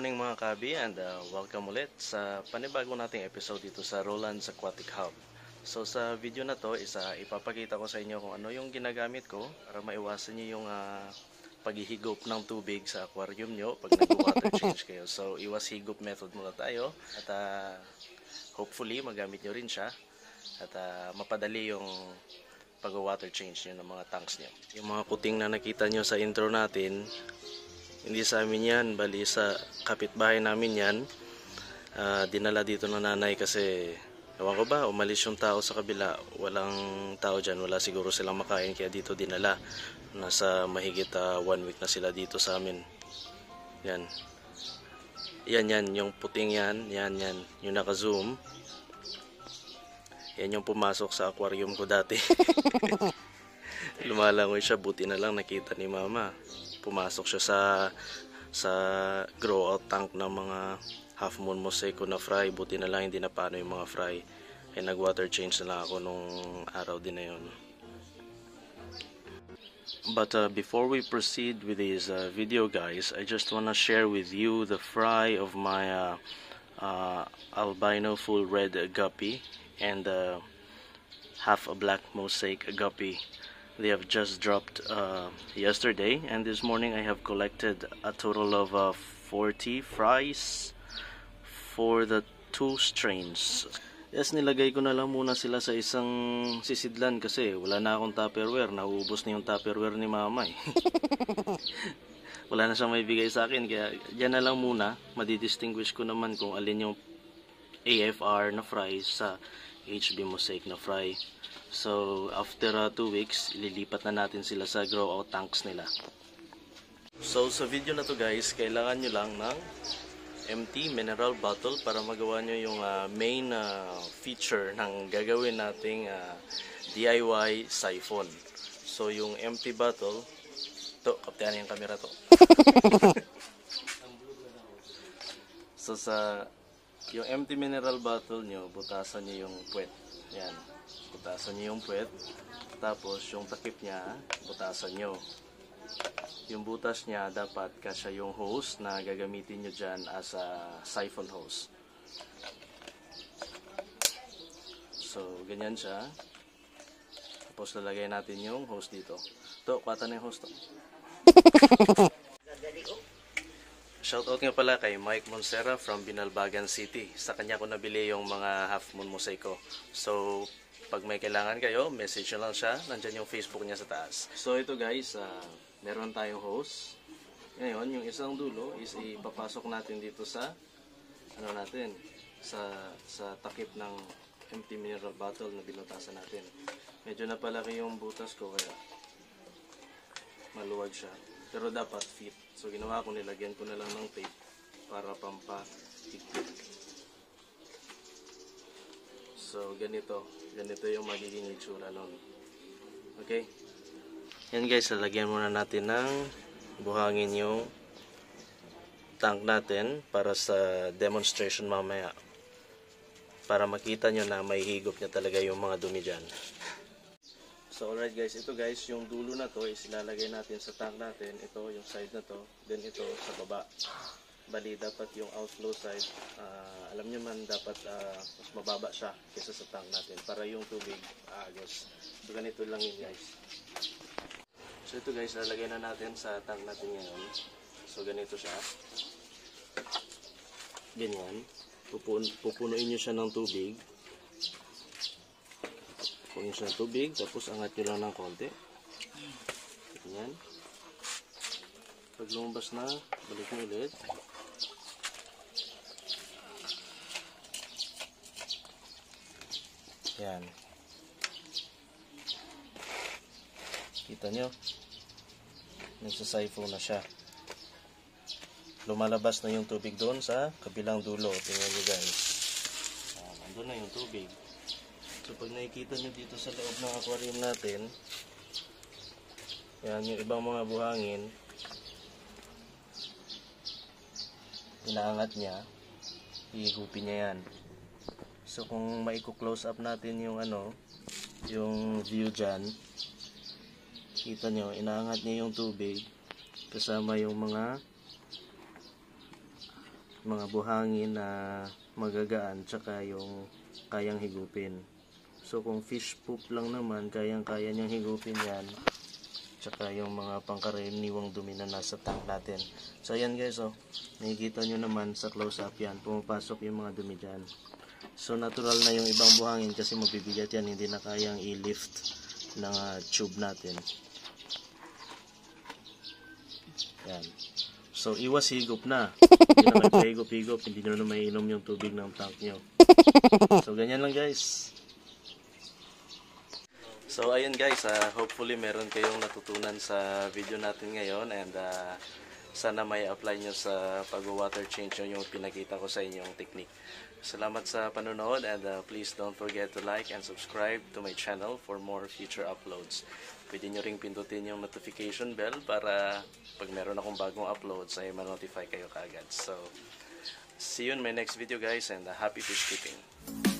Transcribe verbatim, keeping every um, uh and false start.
morning mga kabi, and uh, welcome ulit sa panibago nating episode dito sa Roland's Aquatic Hub. So sa video na to is uh, ipapakita ko sa inyo kung ano yung ginagamit ko para maiwasan nyo yung uh, paghihigop ng tubig sa aquarium nyo pag nag-water change kayo. So iwas higop method muna tayo at uh, hopefully magamit nyo rin siya at uh, mapadali yung pag-water change nyo ng mga tanks nyo. Yung mga kuting na nakita nyo sa intro natin, hindi sa amin yan, bali sa kapitbahay namin yan. Uh, dinala dito ng nanay kasi ewan ko ba, umalis yung tao sa kabila, walang tao dyan, wala siguro silang makain kaya dito dinala. Nasa mahigit uh, one week na sila dito sa amin. Yan. Yan yan, yung puting yan, yan yan, yung naka-zoom. Yan yung pumasok sa aquarium ko dati. Lumalangoy siya, buti na lang nakita ni mama. Pumasok siya sa sa grow out tank ng mga half moon mosaico na fry. Buti na lang hindi na paano yung mga fry. Ay nag water change na lang ako nung araw din na yun. But uh, before we proceed with this uh, video guys, I just wanna share with you the fry of my uh, uh, albino full red guppy and uh, half a black mosaic guppy. They have just dropped uh, yesterday, and this morning I have collected a total of uh, forty fries for the two strains. Yes, nilagay ko na lang muna sila sa isang sisidlan kasi wala na akong tupperware. Nauubos na yung tupperware ni mama eh. Wala na siyang may bigay sa akin, kaya dyan na lang muna. Madidistinguish ko naman kung alin yung A F R na fries sa H B mosaic na fry. So after uh, two weeks, ililipat na natin sila sa grow out tanks nila. So sa video na to guys, kailangan nyo lang ng empty mineral bottle para magawa nyo yung uh, main uh, feature ng gagawin nating uh, D I Y siphon. So yung empty bottle, to, kaptihan yung camera to. So sa yung empty mineral bottle nyo, butasan nyo yung puwet. Yan. Butasan nyo yung puwet. Tapos yung takip niya, butasan nyo. Yung butas niya, dapat kasya yung hose na gagamitin nyo dyan as a siphon hose. So, ganyan siya. Tapos lalagay natin yung hose dito. To, kwata na yung hose to. Shoutout nga pala kay Mike Monsera from Binalbagan City. Sa kanya ko nabili yung mga half moon mosaico. So, pag may kailangan kayo, message nyo lang siya. Nandyan yung Facebook niya sa taas. So, ito guys, uh, meron tayong hose. Ngayon, yung isang dulo is ipapasok natin dito sa, ano natin, sa, sa takip ng empty mineral bottle na binutasan natin. Medyo napalaki yung butas ko, kaya maluwag siya. Pero dapat fit. So ginawa ko, nilagyan ko na lang ng tape para pampa-higpit. So ganito. Ganito yung magiging itsura nun. Okay? Yan guys, lalagyan muna natin ng buhangin yung tank natin para sa demonstration mamaya. Para makita nyo na may higop niya talaga yung mga dumi dyan. So alright guys, ito guys, yung dulo na to is ilalagay natin sa tank natin. Ito yung side na to, then ito sa baba. Bali dapat yung outflow side, uh, alam nyo man dapat uh, mas mababa siya kaysa sa tank natin para yung tubig aagos. So ganito lang yun guys. So ito guys, lalagay na natin sa tank natin ngayon. So ganito siya. Ganyan. Pupun pupunuin nyo siya ng tubig. Punin siya ng tubig, tapos angat nyo lang ng konti. Ganyan. Pag lumabas na, balik nyo ulit. Yan. Kita nyo? Nagsasiphon na siya. Lumalabas na yung tubig doon sa kabilang dulo. Tingnan nyo guys. Yan, nandun na yung tubig. So pag nakikita nyo dito sa loob ng aquarium natin, yan yung ibang mga buhangin, inaangat niya, ihigupin niya yan. So kung maiko-close up natin yung ano, yung view dyan, kita nyo, inaangat niya yung tubig kasama yung mga mga buhangin na magagaan tsaka yung kayang higupin. So kung fish poop lang naman, kayang-kaya niyang higupin yan. Tsaka yung mga pangkaraniwang dumi na nasa tank natin. So ayan guys, oh, nakikita nyo naman sa close up yan, pumapasok yung mga dumi dyan. So natural na yung ibang buhangin kasi mabibigat yan, hindi na kayang i-lift ng uh, tube natin. Yan. So iwas higop na. Hindi na magpahigop-higop, hindi nyo na maiinom yung tubig ng tank nyo. So ganyan lang guys. So ayun guys, uh, hopefully meron kayong natutunan sa video natin ngayon, and uh, sana may apply nyo sa pag-water change nyo yung pinakita ko sa inyong technique. Salamat sa panonood, and uh, please don't forget to like and subscribe to my channel for more future uploads. Pwede nyo ring pindutin yung notification bell para pag meron akong bagong uploads ay ma-notify kayo kaagad. So see you in my next video guys, and uh, happy fish keeping!